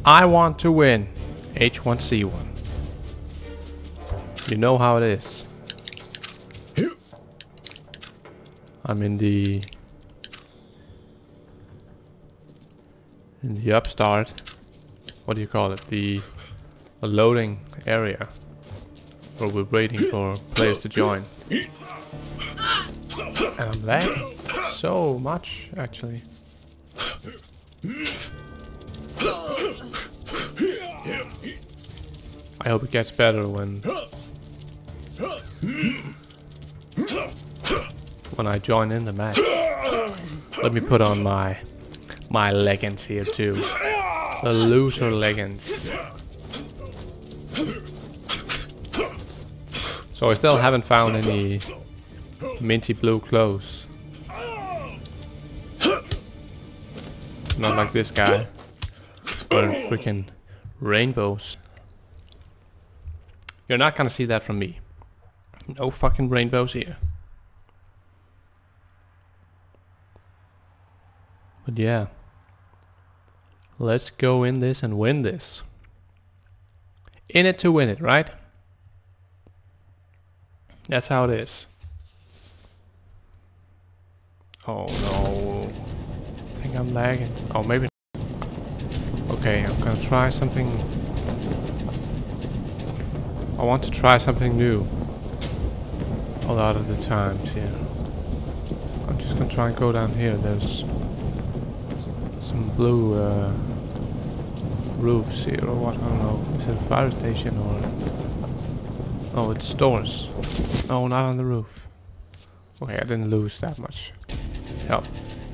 I want to win H1Z1. You know how it is. I'm in the upstart. What do you call it? The loading area where we're waiting for players to join. And I'm lagging so much, actually. I hope it gets better when I join in the match. Let me put on my leggings here too. The loser leggings. So I still haven't found any minty blue clothes. Not like this guy. Wearing freaking rainbows. You're not gonna see that from me. No fucking rainbows here. But yeah. Let's go in this and win this. In it to win it, right? That's how it is. Oh no. I think I'm lagging. Oh, maybe. Okay, I'm gonna try something. I want to try something new. A lot of the times, yeah. I'm just gonna try and go down here. There's some blue roofs here, or what? I don't know. Is it a fire station or? Oh, it's stores. No, not on the roof. Okay, I didn't lose that much health.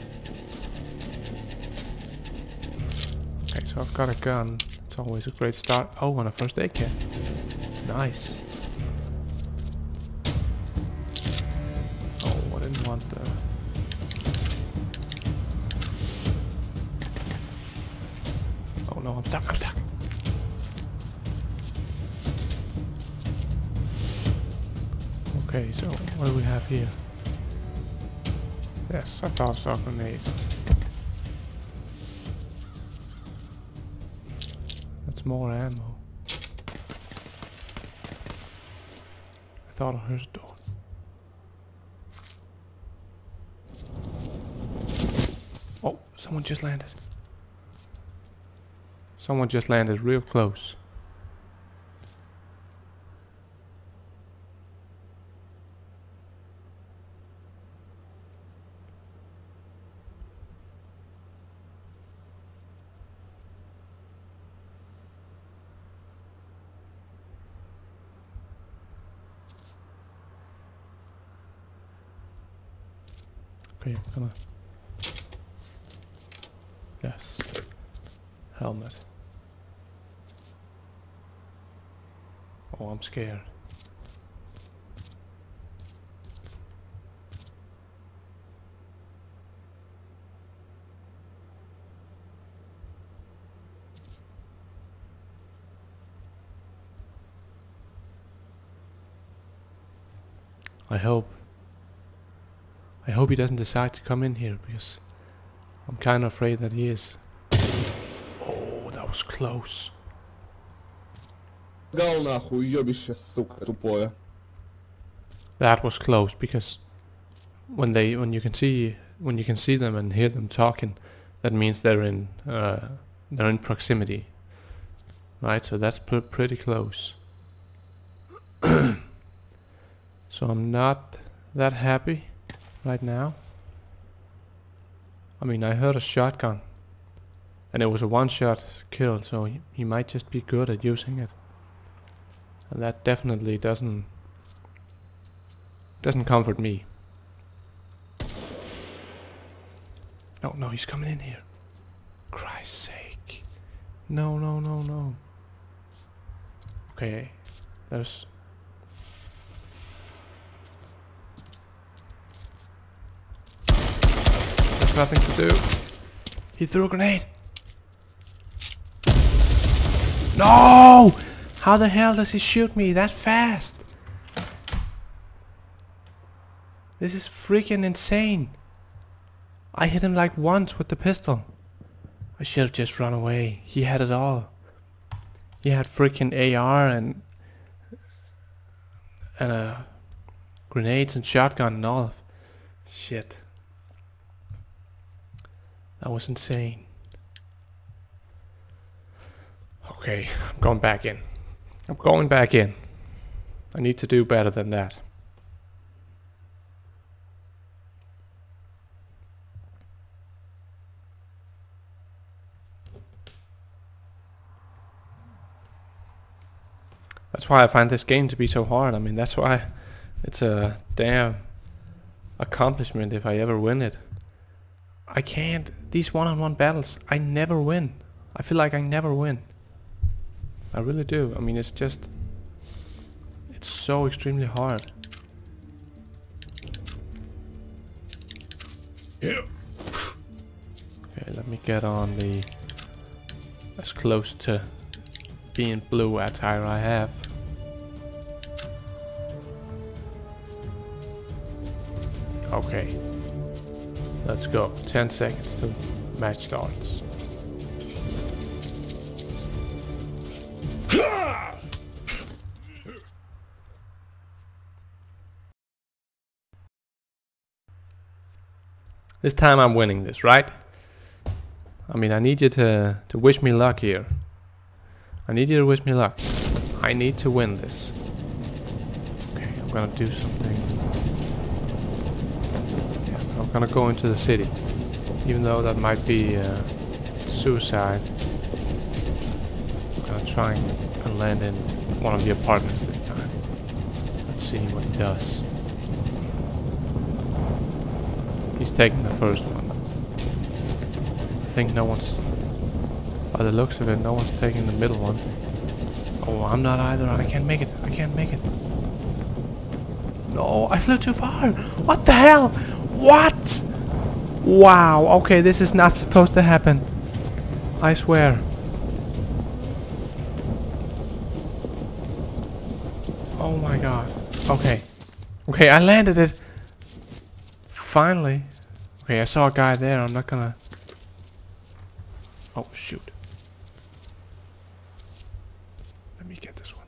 Okay, so I've got a gun. It's always a great start. Oh, and a first aid kit. Nice. Oh, I didn't want the... Oh no, I'm stuck, I'm stuck. Okay, so what do we have here? Yes, I thought I saw a grenade. That's more ammo. I thought I heard a door. Oh, someone just landed. Someone just landed real close. Okay, I'm gonna... Yes. Helmet. Oh, I'm scared. I hope he doesn't decide to come in here, because I'm kind of afraid that he is. Oh, that was close. That was close, because when you can see them and hear them talking, that means they're in proximity, right? So that's pretty close. So I'm not that happy right now. I mean, I heard a shotgun, and it was a one-shot kill, so he might just be good at using it. And that definitely doesn't comfort me. Oh no, he's coming in here. Christ's sake. No, no, no, no. Okay, there's... There's nothing to do. He threw a grenade. No! How the hell does he shoot me that fast? This is freaking insane. I hit him like once with the pistol. Are should have just run away. He had it all. He had freaking AR and grenades and shotgun and all of. Shit. That was insane. Okay, I'm going back in. I'm going back in. I need to do better than that. That's why I find this game to be so hard. I mean, that's why it's a damn accomplishment if I ever win it. I can't. These one-on-one battles, I never win. I feel like I never win. I really do. I mean, it's just... It's so extremely hard. Yeah. Okay, let me get on the... as close to being blue attire I have. Okay. Let's go. 10 seconds till match starts. This time I'm winning this, right? I mean, I need you to wish me luck here. I need you to wish me luck. I need to win this. Okay, I'm gonna do something. Yeah, I'm gonna go into the city. Even though that might be suicide. I'm gonna try and land in one of the apartments this time. Let's see what he does. He's taking the first one. I think no one's... By the looks of it, no one's taking the middle one. Oh, I'm not either. I can't make it. I can't make it. No, I flew too far. What the hell? What? Wow. Okay, this is not supposed to happen. I swear. Oh my god. Okay. Okay, I landed it. Finally. Okay, I saw a guy there. I'm not gonna... Oh, shoot. Let me get this one.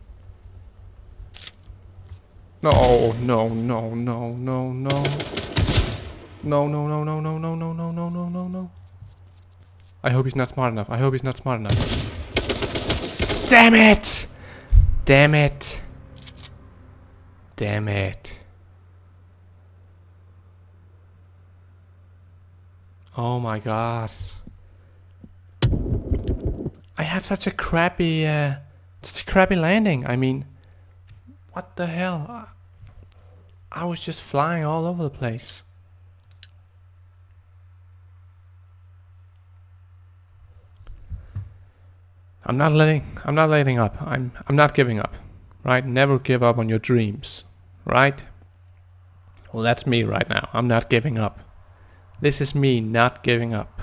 No, no, no, no, no, no. No, no, no, no, no, no, no, no, no, no, no, no. I hope he's not smart enough. I hope he's not smart enough. Damn it! Damn it. Damn it. Oh my god. I had such a crappy landing. I mean, what the hell? I was just flying all over the place. I'm not letting up. I'm not giving up. Right? Never give up on your dreams. Right? Well, that's me right now. I'm not giving up. This is me not giving up.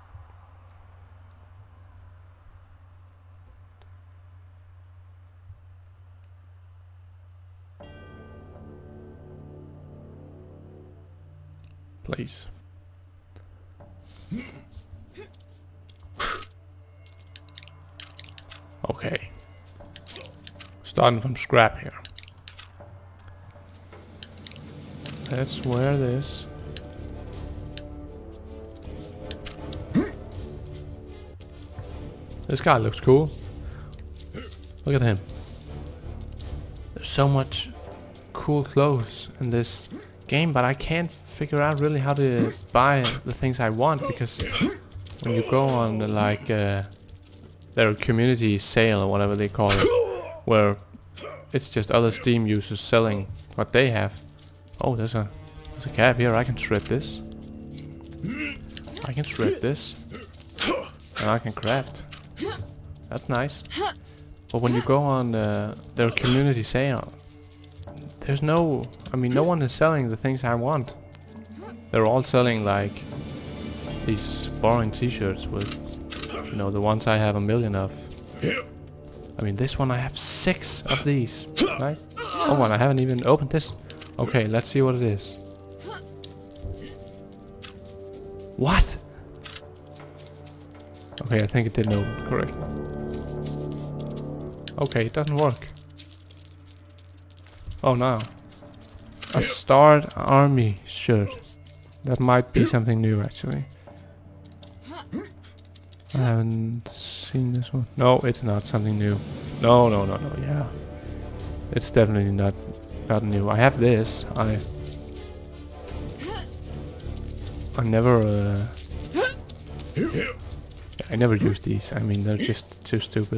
Please. Okay. Starting from scrap here. Let's wear this. This guy looks cool. Look at him. There's so much cool clothes in this game, but I can't figure out really how to buy the things I want, because when you go on like their community sale or whatever they call it, where it's just other Steam users selling what they have. Oh, there's a cab here. I can shred this. I can shred this. And I can craft. That's nice. But when you go on their community sale, there's no... I mean, no one is selling the things I want. They're all selling like these boring t-shirts with, you know, the ones I have a million of. I mean, this one I have 6 of these, right? Oh, and I haven't even opened this. Okay, let's see what it is. What? Okay, I think it didn't open correctly. Okay, it doesn't work. Oh no. A starred army shirt. That might be something new actually. I haven't seen this one. No, it's not something new. No, no, no, no, yeah. It's definitely not new. I have this. I never I never use these. I mean, they're just too stupid.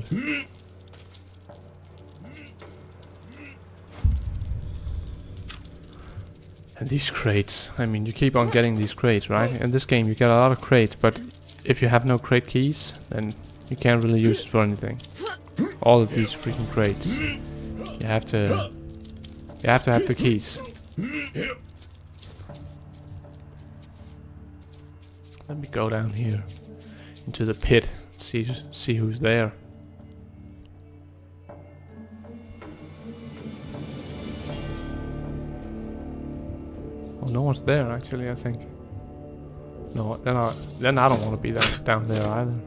And these crates, I mean, you keep on getting these crates, right? In this game you get a lot of crates, but if you have no crate keys, then you can't really use it for anything. All of these freaking crates. You have to have the keys. Let me go down here into the pit, see who's there. Oh, no one's there actually, I think. No, then I don't want to be down there either.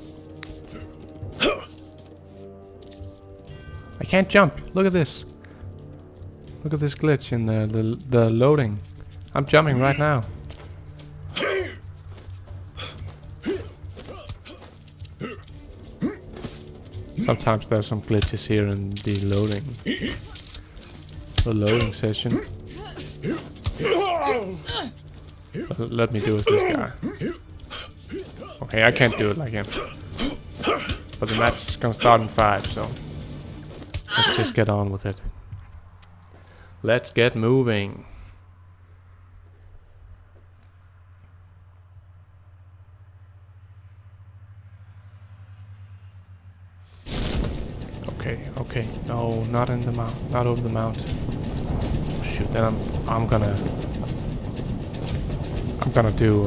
I can't jump. Look at this. Look at this glitch in the loading. I'm jumping right now. Sometimes there's some glitches here in the loading session. But let me do as this guy. Okay, I can't do it like him. But the match is gonna start in 5, so let's just get on with it. Let's get moving. Okay. No, not in the mount. Not over the mountain. Oh, shoot, then I'm gonna do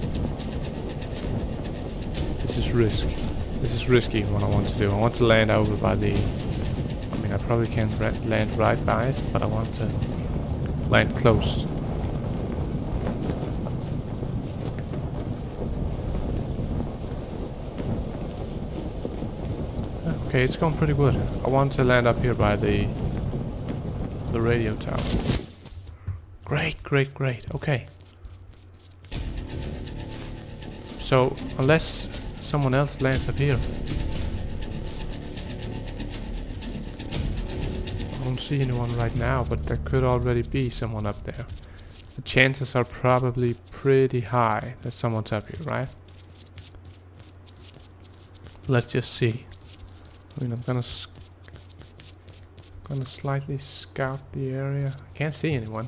this is risky. This is risky what I want to do. I want to land over by the, I mean, I probably can't land right by it, but I want to land close. Okay, it's going pretty good. I want to land up here by the radio tower. Great. Okay. So, unless someone else lands up here, I don't see anyone right now, but there could already be someone up there. The chances are probably pretty high that someone's up here, right? Let's just see. I mean, I'm gonna slightly scout the area. I can't see anyone.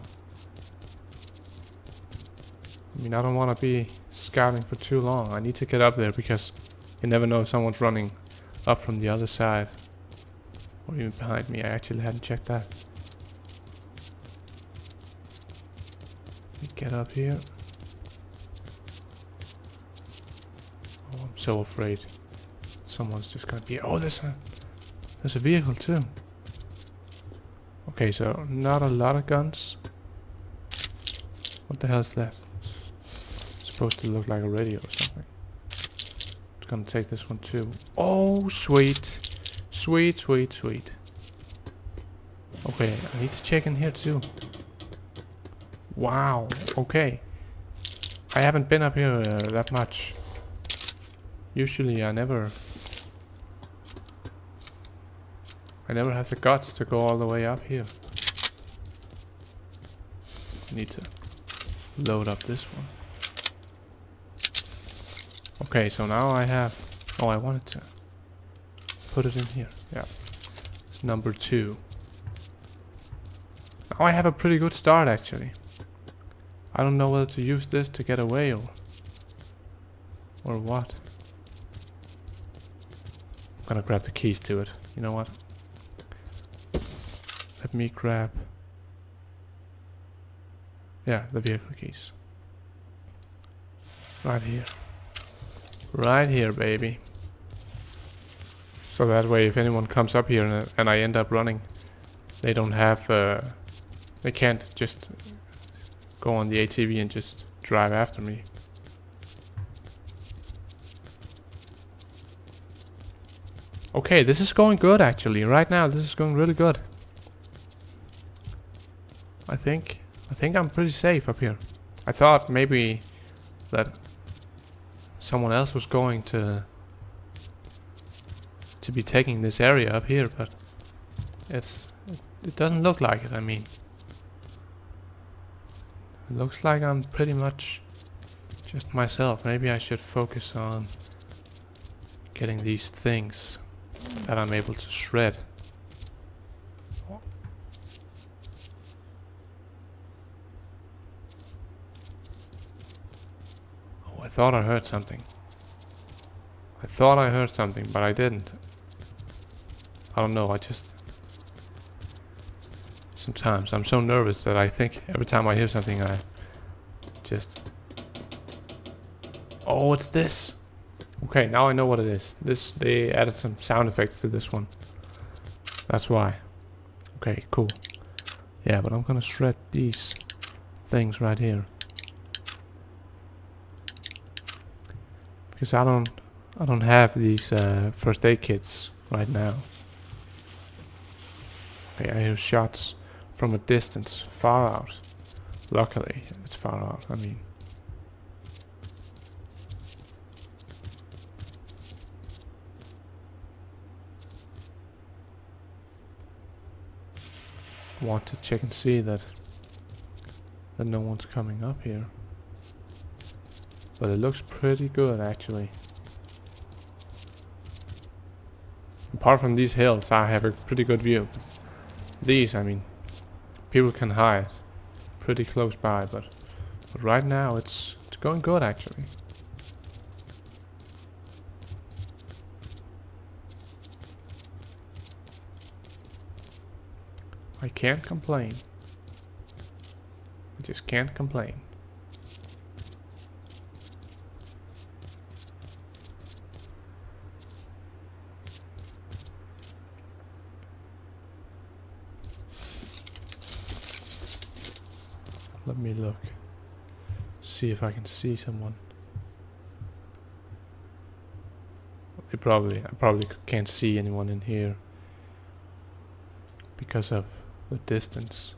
I mean, I don't want to be scouting for too long. I need to get up there because you never know if someone's running up from the other side. Or even behind me. I actually hadn't checked that. Let me get up here. Oh, I'm so afraid. Someone's just gonna be... Oh, there's a vehicle too. Okay, so not a lot of guns. What the hell is that? It's supposed to look like a radio or something. It's gonna take this one too. Oh, sweet. Sweet. Okay, I need to check in here too. Wow, okay. I haven't been up here that much. Usually I never have the guts to go all the way up here. I need to load up this one. Okay, so now I have... Oh, I wanted to put it in here. Yeah. It's number 2. Now I have a pretty good start actually. I don't know whether to use this to get away or what. I'm gonna grab the keys to it. You know what? Let me grab... Yeah, the vehicle keys. Right here. Right here, baby. So that way if anyone comes up here and I end up running, they don't have... they can't just go on the ATV and just drive after me. Okay, this is going good actually. Right now, this is going really good. I think I'm pretty safe up here. I thought maybe that someone else was going to be taking this area up here, but it doesn't look like it. I mean, it looks like I'm pretty much just myself. Maybe I should focus on getting these things that I'm able to shred. Oh, I thought I heard something. I thought I heard something, but I didn't. I don't know, I just... Sometimes I'm so nervous that I think every time I hear something I just... Oh, it's this! Okay, now I know what it is. They added some sound effects to this one. That's why. Okay, cool. Yeah, but I'm gonna shred these things right here. Because I don't have these first aid kits right now. Okay, I hear shots from a distance, far out. Luckily, it's far out, I mean. Want to check and see that no one's coming up here. But it looks pretty good actually. Apart from these hills, I have a pretty good view. These, I mean, people can hide pretty close by, but right now it's going good actually. I can't complain. I just can't complain. Let me look. See if I can see someone. I probably can't see anyone in here because of the distance.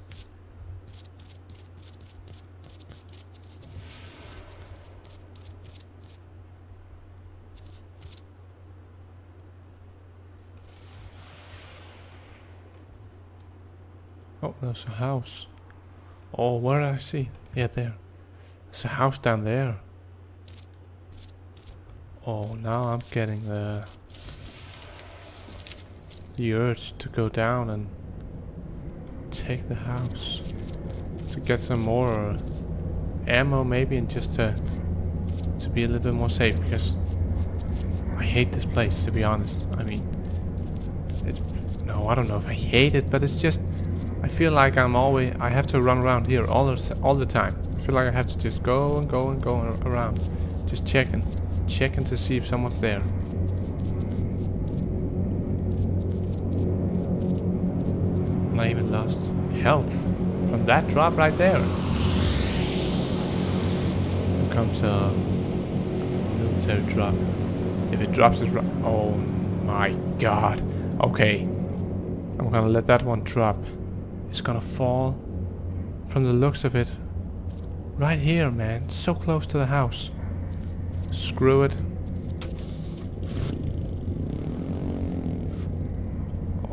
Oh, there's a house. Oh, where did I see? Yeah, there. There's a house down there. Oh, now I'm getting the urge to go down and take the house to get some more ammo maybe, and just to be a little bit more safe, because I hate this place, to be honest. I mean, it's... No, I don't know if I hate it, but it's just... I feel like I have to run around here all the time. I feel like I have to just go and go and go around, just checking to see if someone's there. And I even lost health from that drop right there. Here comes a military drop. If it drops, it's oh my god. Okay, I'm gonna let that one drop. It's gonna fall, from the looks of it, right here, man. So close to the house. Screw it. Oh,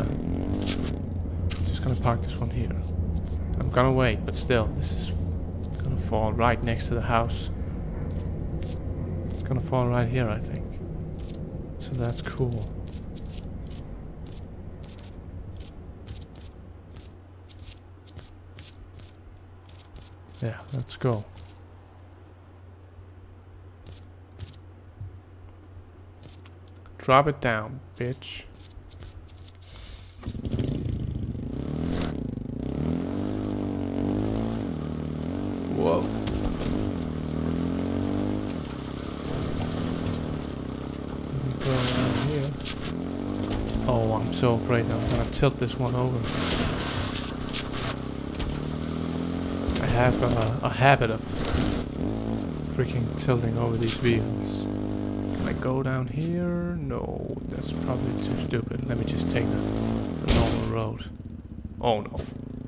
just gonna park this one here. I'm gonna wait, but still, this is gonna fall right next to the house. It's gonna fall right here, I think. So that's cool. Yeah, let's go. Drop it down, bitch. Whoa. Let me go around here. Oh, I'm so afraid I'm gonna tilt this one over. I have a habit of freaking tilting over these vehicles. Can I go down here? No, That's probably too stupid. Let me just take the normal road. Oh no.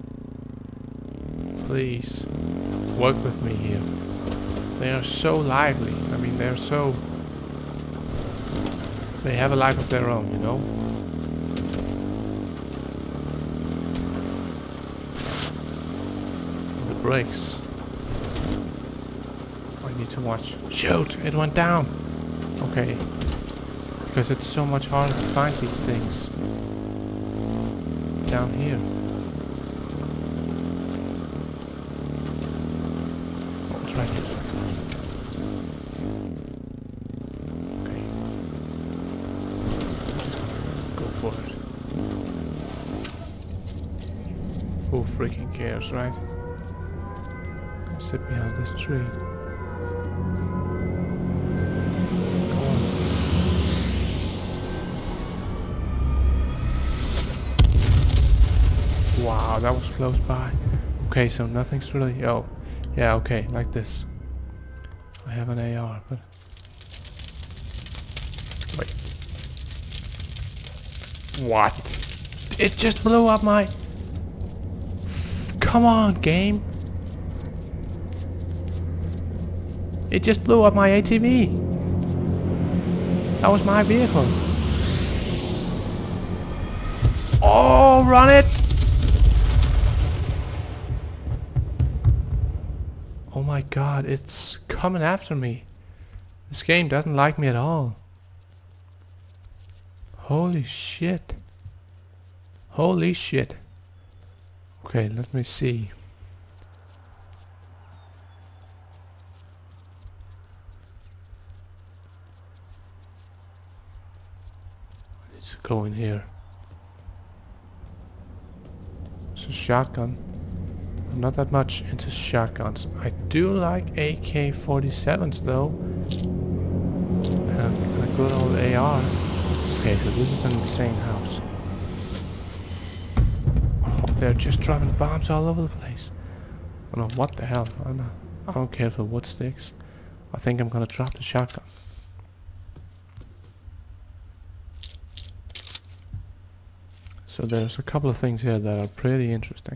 Please, work with me here. They are so lively. I mean, they're so... They have a life of their own, you know? The brakes. I need to watch. Shoot! It went down! Okay. Because it's so much harder to find these things. Down here. Oh, it's right here. Okay. I'm just gonna go for it. Who freaking cares, right? Sit behind this tree. Wow, that was close by. Okay, so nothing's really... Oh, yeah, okay, like this. I have an AR, but... Wait. What? It just blew up my... Come on, game. It just blew up my ATV. That was my vehicle. Oh, run it! Oh my god, it's coming after me. This game doesn't like me at all. Holy shit. Holy shit. Okay, let me see. I need to go in here. It's a shotgun. I'm not that much into shotguns. I do like AK-47s though. And a good old AR. Okay, so this is an insane house. Oh, they're just dropping bombs all over the place. Oh no, what the hell? I don't care for wood sticks. I think I'm gonna drop the shotgun. So there's a couple of things here that are pretty interesting.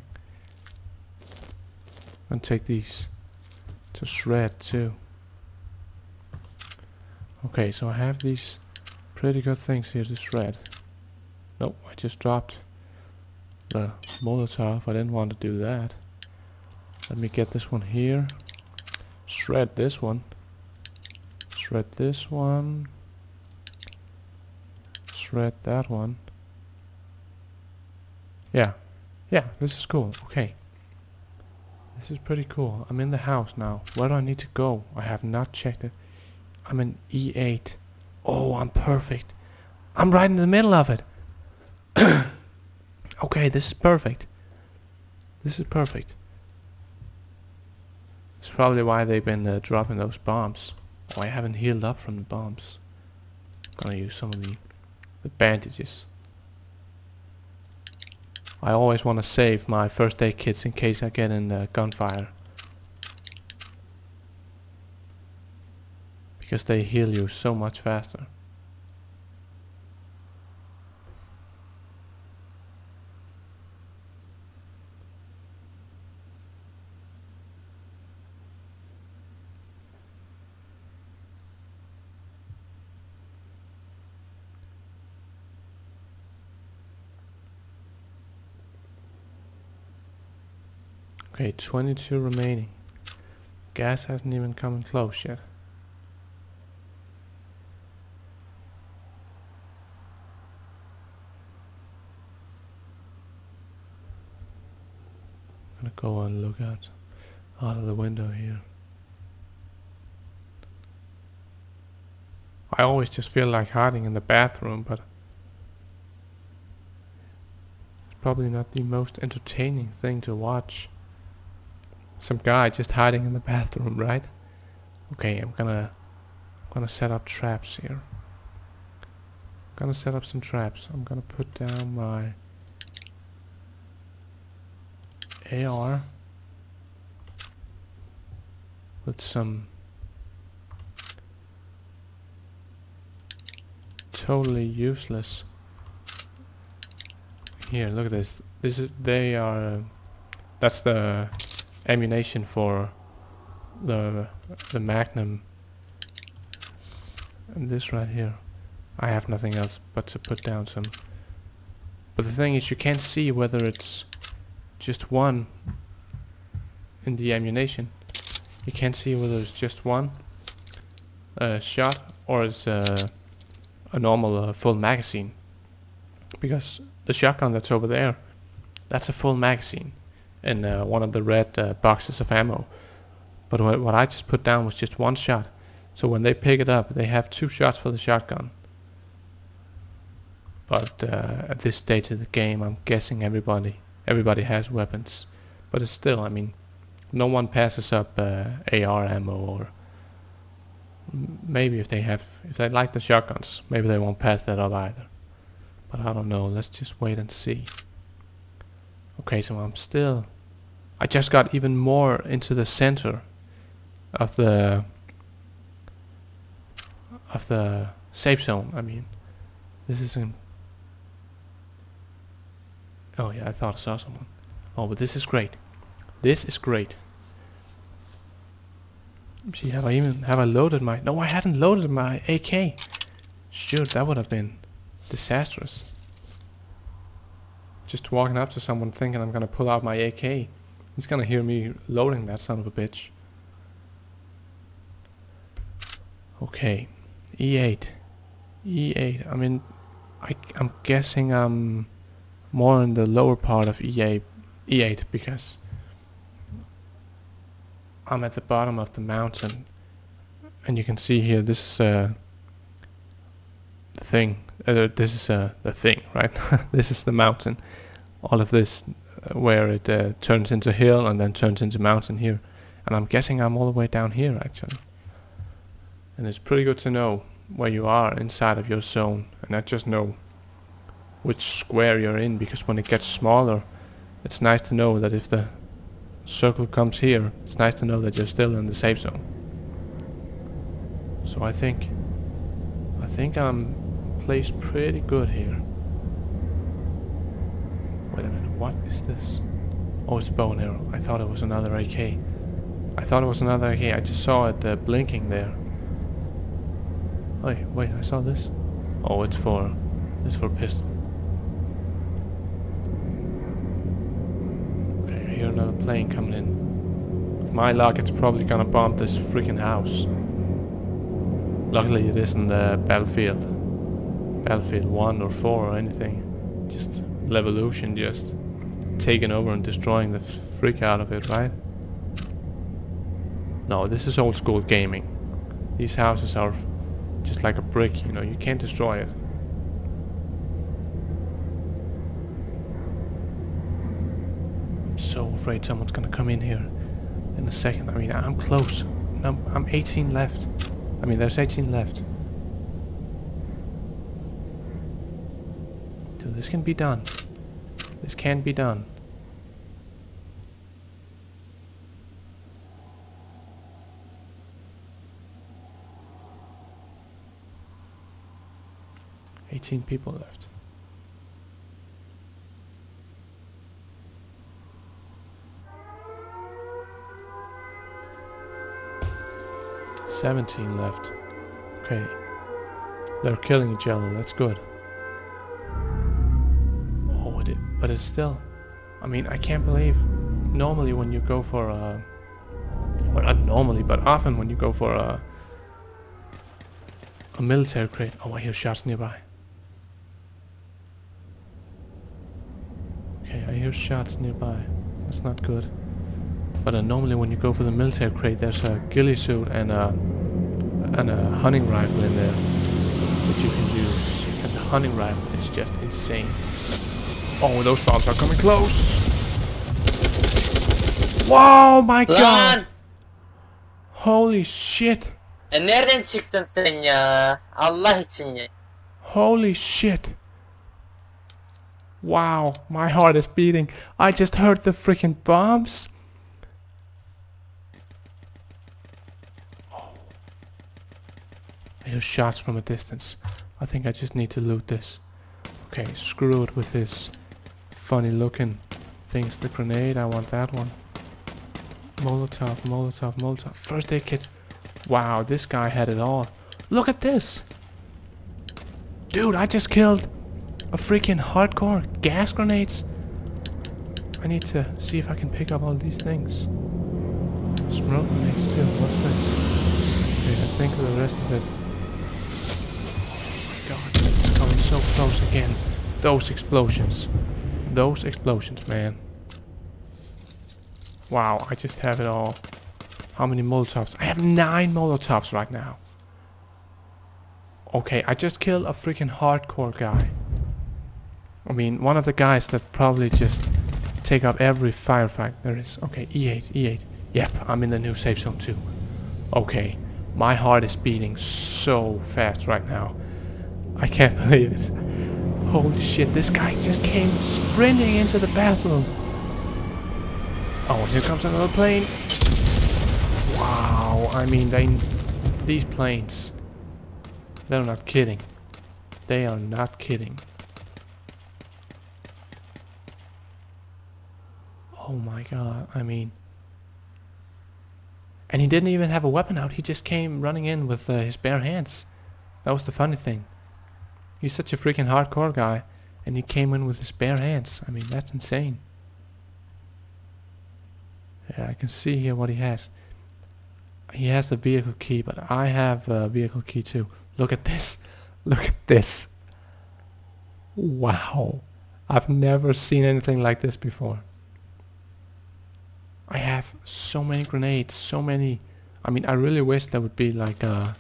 And take these to shred too. Okay, so I have these pretty good things here to shred. Nope, I just dropped the Molotov. I didn't want to do that. Let me get this one here. Shred this one. Shred this one. Shred that one. Yeah. Yeah, this is cool. Okay. This is pretty cool. I'm in the house now. Where do I need to go? I have not checked it. I'm in E8. Oh, I'm perfect. I'm right in the middle of it. Okay, this is perfect. This is perfect. It's probably why they've been dropping those bombs. Oh, I haven't healed up from the bombs. I'm gonna use some of the bandages. I always want to save my first aid kits in case I get in gunfire. Because they heal you so much faster. Okay, 22 remaining. Gas hasn't even come close yet. I'm gonna go and look out of the window here. I always just feel like hiding in the bathroom, but it's probably not the most entertaining thing to watch. Some guy just hiding in the bathroom, right? Okay, I'm gonna set up traps here. I'm gonna set up some traps. I'm gonna put down my AR with some totally useless. Here, look at this. They are. That's the ammunition for the Magnum. And this right here. I have nothing else but to put down some. But the thing is, you can't see whether it's just one in the ammunition. You can't see whether it's just one shot or it's a normal full magazine. Because the shotgun that's over there, that's a full magazine in one of the red boxes of ammo. But what I just put down was just one shot. So when they pick it up, they have 2 shots for the shotgun. But at this stage of the game, I'm guessing everybody has weapons. But it's still, I mean, no one passes up AR ammo, or maybe if they like the shotguns, maybe they won't pass that up either. But I don't know. Let's just wait and see. Okay, so I just got even more into the center of the safe zone. I mean, this isn't. Oh yeah, I thought I saw someone. Oh, but this is great. This is great. See, have I loaded my? No, I hadn't loaded my AK. Shoot, that would have been disastrous. Just walking up to someone thinking I'm gonna pull out my AK. He's gonna hear me loading that son of a bitch. Okay, E8. E8. I mean, I'm guessing I'm more in the lower part of E8 because I'm at the bottom of the mountain, and you can see here this is the thing. This is the thing, right? This is the mountain. All of this where it turns into hill and then turns into mountain here, and I'm guessing I'm all the way down here actually. And it's pretty good to know where you are inside of your zone, and not just know which square you're in, because when it gets smaller, it's nice to know that if the circle comes here, it's nice to know that you're still in the safe zone. So I think I'm placed pretty good here. Wait a minute, what is this? Oh, it's a bow and arrow. I thought it was another AK. I just saw it blinking there. Oh, wait, I saw this. Oh, it's for pistol. Okay, I hear another plane coming in. With my luck, it's probably gonna bomb this freaking house. Luckily, it isn't Battlefield 1 or 4 or anything. Just Levolution, just taking over and destroying the freak out of it, right? No, this is old school gaming. These houses are just like a brick, you know, you can't destroy it. I'm so afraid someone's gonna come in here in a second. I mean, I'm close. I'm 18 left. I mean, there's 18 left. Dude, this can be done. This can be done. People left. $17 left. Okay. They're killing each other, that's good. Oh, but it's still... I mean, I can't believe... Normally when you go for a... Well, not normally, but often when you go for a military crate... Oh, I hear shots nearby. Okay, I hear shots nearby. That's not good. But normally when you go for the military crate, there's a ghillie suit and a hunting rifle in there that you can use. And the hunting rifle is just insane. Oh, those bombs are coming close! Wow, my god! Holy shit! Nereden çıktın sen ya? Allah için ya. Holy shit! Wow, my heart is beating. I just heard the freaking bombs. Oh. I hear shots from a distance. I think I just need to loot this. Okay, screw it with this funny looking things. The grenade, I want that one. Molotov, Molotov, Molotov. First aid kit. Wow, this guy had it all. Look at this! Dude, I just killed a freaking hardcore gas grenades. I need to see if I can pick up all these things. Smoke grenades too. What's this? Okay, I think the rest of it. Oh my god, it's coming so close again. Those explosions. Those explosions, man. Wow, I just have it all. How many Molotovs? I have 9 Molotovs right now. Okay, I just killed a freaking hardcore guy. I mean, one of the guys that probably just take up every firefight there is. Okay, E8, E8. Yep, I'm in the new safe zone too. Okay, my heart is beating so fast right now. I can't believe it. Holy shit, this guy just came sprinting into the bathroom. Oh, here comes another plane. Wow, I mean, these planes, they're not kidding. They are not kidding. Oh my god, I mean. And he didn't even have a weapon out, he just came running in with his bare hands. That was the funny thing. He's such a freaking hardcore guy, and he came in with his bare hands. I mean, that's insane. Yeah, I can see here what he has. He has the vehicle key, but I have a vehicle key too. Look at this. Look at this. Wow. I've never seen anything like this before. I have so many grenades, so many. I mean, I really wish there would be like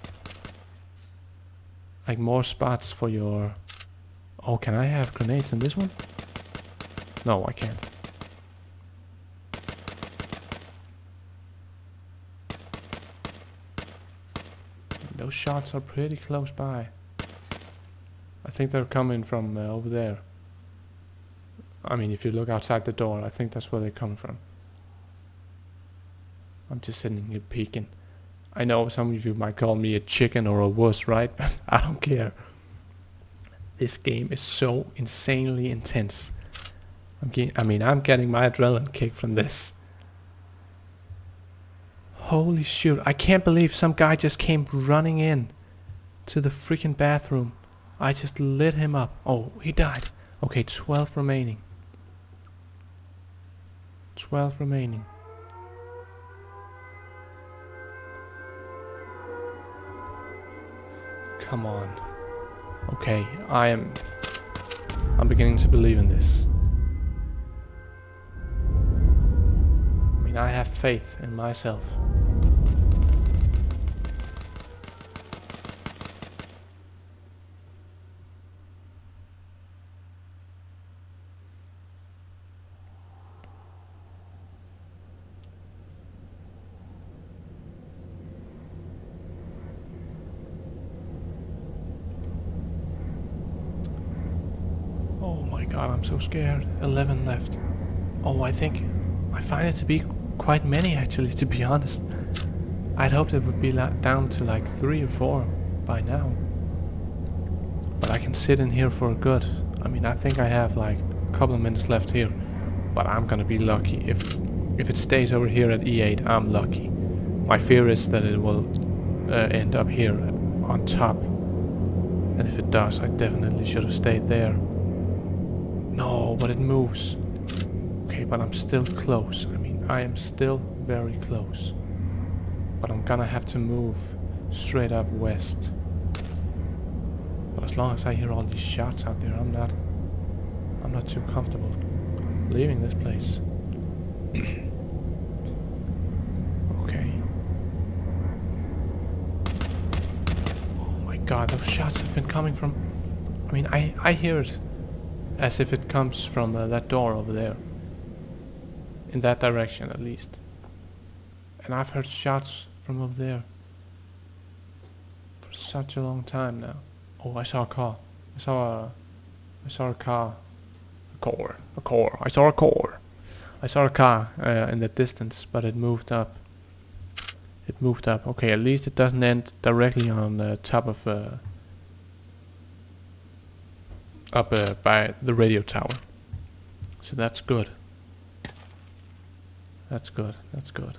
more spots for your. Oh, can I have grenades in this one? No, I can't. Those shots are pretty close by. I think they're coming from over there. I mean, if you look outside the door, I think that's where they're coming from. I'm just sitting here peeking. I know some of you might call me a chicken or a wuss, right? But I don't care. This game is so insanely intense. I'm getting my adrenaline kick from this. Holy shoot, I can't believe some guy just came running in to the freaking bathroom. I just lit him up. Oh, he died. Okay, 12 remaining. 12 remaining. Come on. Okay, I'm beginning to believe in this. I mean, I have faith in myself. Oh my god, I'm so scared. 11 left. Oh, I find it to be quite many actually, to be honest. I'd hoped it would be down to like 3 or 4 by now. But I can sit in here for a good. I mean, I think I have like a couple of minutes left here. But I'm gonna be lucky. If it stays over here at E8, I'm lucky. My fear is that it will end up here on top. And if it does, I definitely should have stayed there. No, but it moves. Okay, but I'm still close. I mean, I am still very close. But I'm gonna have to move straight up west. But as long as I hear all these shots out there, I'm not too comfortable leaving this place. Okay. Oh my god, those shots have been coming from. I mean, I hear it as if it comes from that door over there. In that direction, at least. And I've heard shots from over there for such a long time now. Oh, I saw a car. I saw a car. A car. I saw a car. I saw a car in the distance, but it moved up. It moved up. Okay, at least it doesn't end directly on top of up by the radio tower. So that's good. That's good. That's good.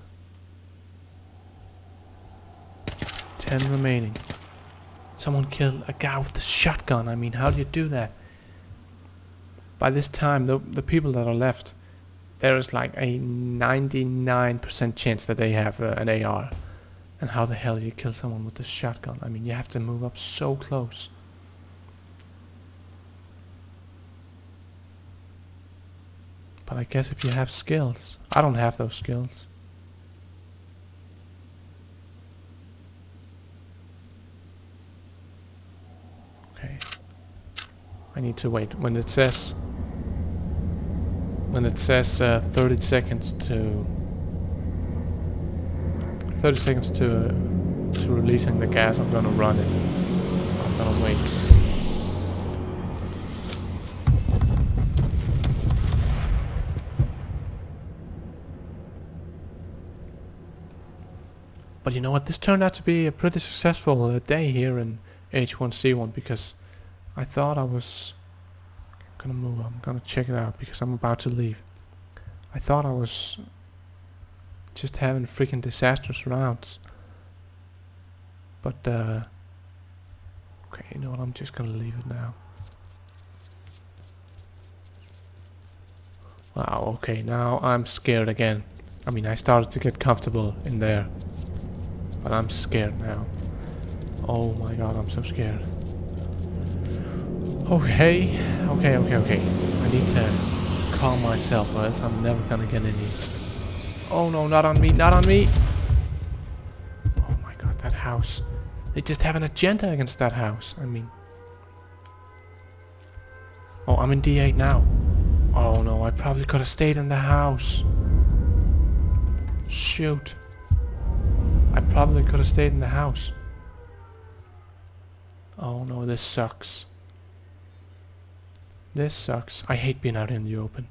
10 remaining. Someone killed a guy with a shotgun. I mean, how do you do that? By this time, the people that are left, there is like a 99% chance that they have an AR. And how the hell do you kill someone with a shotgun? I mean, you have to move up so close. But I guess if you have skills. I don't have those skills. Okay. I need to wait. When it says 30 seconds to releasing the gas, I'm gonna run it. I'm gonna wait. But you know what? This turned out to be a pretty successful day here in H1Z1 because I thought I was gonna move. I'm gonna check it out because I'm about to leave. I thought I was just having freaking disastrous rounds. But okay, you know what? I'm just gonna leave it now. Wow, okay, now I'm scared again. I mean, I started to get comfortable in there. But I'm scared now. Oh my god, I'm so scared. Okay. I need to calm myself or else I'm never gonna get any. Oh no, not on me, not on me! Oh my god, that house. They just have an agenda against that house. I mean... Oh, I'm in D8 now. Oh no, I probably could have stayed in the house. Shoot. I probably could have stayed in the house. Oh no, this sucks. This sucks. I hate being out in the open.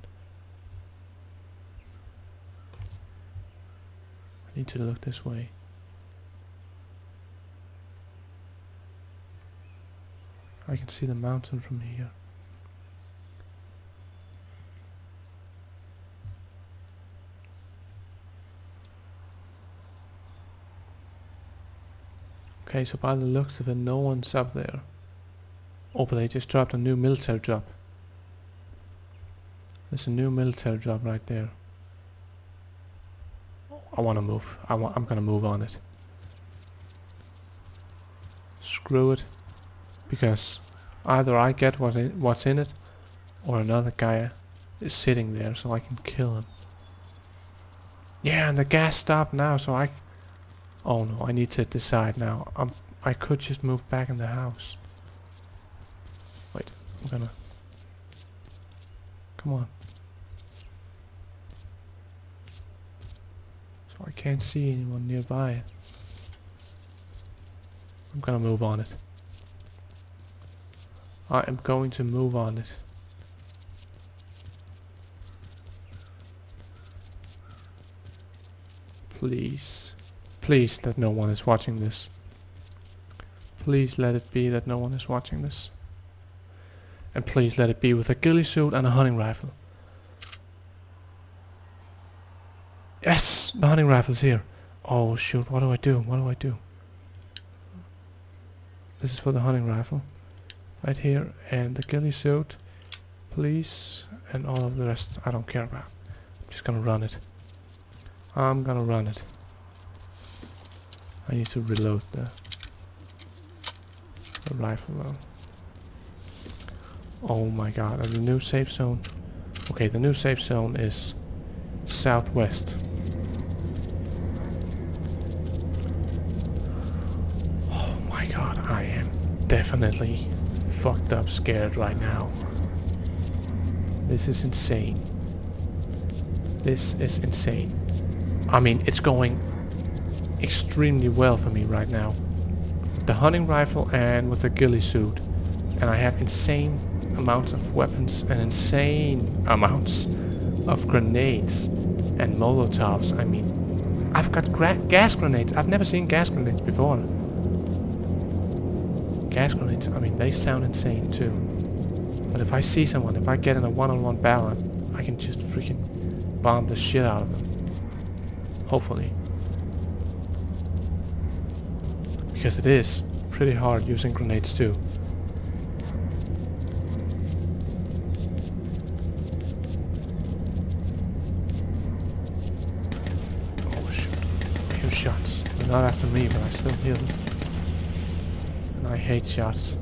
I need to look this way. I can see the mountain from here. Okay, so by the looks of it, no one's up there. Oh, but they just dropped a new military drop. There's a new military drop right there. I want to move. I'm gonna move on it. Screw it. Because either I get what's in it, or another guy is sitting there so I can kill him. Yeah, and the gas stopped now, so I... Oh no, I need to decide now. I could just move back in the house. Wait, I'm gonna... Come on. So I can't see anyone nearby. I'm gonna move on it. I am going to move on it. Please. Please that no one is watching this. Please let it be that no one is watching this. And please let it be with a ghillie suit and a hunting rifle. Yes! The hunting rifle's here. Oh shoot, what do I do? What do I do? This is for the hunting rifle. Right here. And the ghillie suit. Please. And all of the rest I don't care about. I'm just gonna run it. I'm gonna run it. I need to reload the rifle though. Oh my god, and the new safe zone. Okay, the new safe zone is southwest. Oh my god, I am definitely fucked up scared right now. This is insane. This is insane. I mean, it's going extremely well for me right now. The hunting rifle and with the ghillie suit. And I have insane amounts of weapons and insane amounts of grenades and molotovs. I mean, I've got gas grenades. I've never seen gas grenades before. Gas grenades, I mean, they sound insane too. But if I see someone, if I get in a one-on-one battle, I can just freaking bomb the shit out of them. Hopefully. Because it is pretty hard using grenades too. Oh shit. I hear shots. They're not after me, but I still hear them. And I hate shots.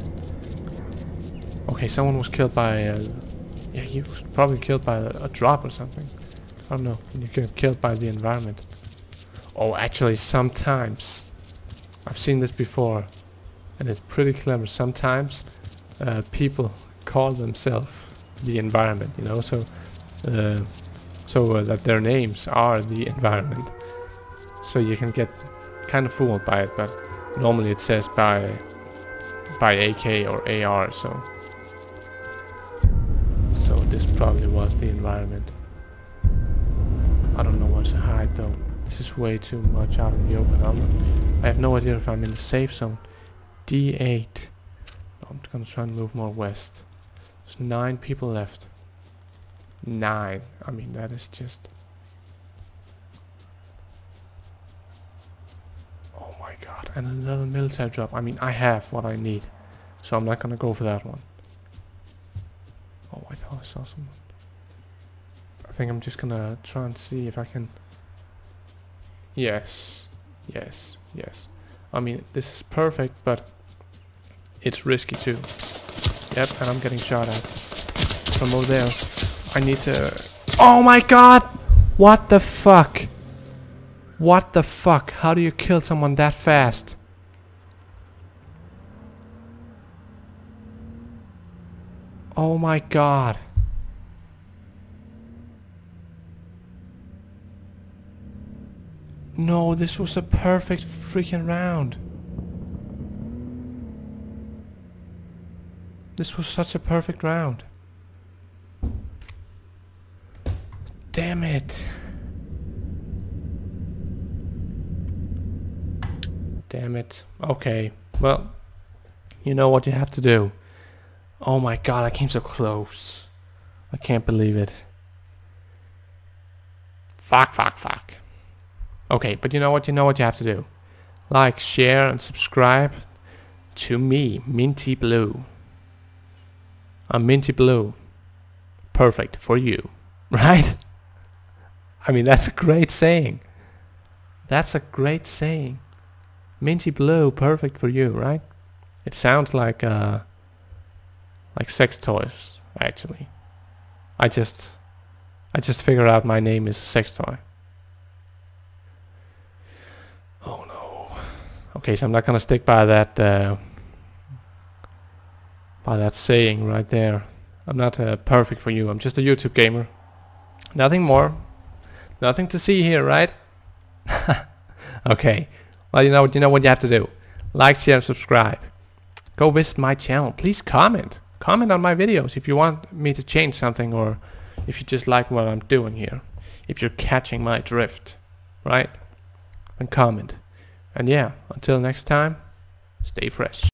Okay, someone was killed by yeah, he was probably killed by a drop or something. I don't know. You get killed by the environment. Oh, actually, sometimes. I've seen this before. And it's pretty clever. Sometimes people call themselves the environment, you know, so that their names are the environment. So you can get kind of fooled by it, but normally it says by AK or AR, so this probably was the environment. I don't know where to hide though. This is way too much out in the open. I have no idea if I'm in the safe zone. D8. I'm gonna try and move more west. There's 9 people left. 9. I mean, that is just... Oh my god. And another military drop. I mean, I have what I need. So I'm not gonna go for that one. Oh, I thought I saw someone. I think I'm just gonna try and see if I can... Yes. Yes. Yes. I mean, this is perfect, but it's risky too. Yep, and I'm getting shot at from over there. I need to... Oh my god! What the fuck? What the fuck? How do you kill someone that fast? Oh my god. No, this was a perfect freaking round. This was such a perfect round. Damn it. Damn it. Okay. Well, you know what you have to do. Oh my god, I came so close. I can't believe it. Fuck, fuck, fuck. Okay, but you know what you have to do. Like, share, and subscribe to me, Minty Blue. I'm Minty Blue. Perfect for you. Right? I mean, that's a great saying. That's a great saying. Minty Blue, perfect for you, right? It sounds like sex toys, actually. I just figured out my name is a sex toy. Oh no. Okay, so I'm not gonna stick by that saying right there. I'm not perfect for you. I'm just a YouTube gamer. Nothing more. Nothing to see here, right? Okay. Well, you know what you have to do. Like, share, subscribe. Go visit my channel. Please comment. Comment on my videos if you want me to change something, or if you just like what I'm doing here. If you're catching my drift, right? Then comment. And yeah, until next time, stay fresh.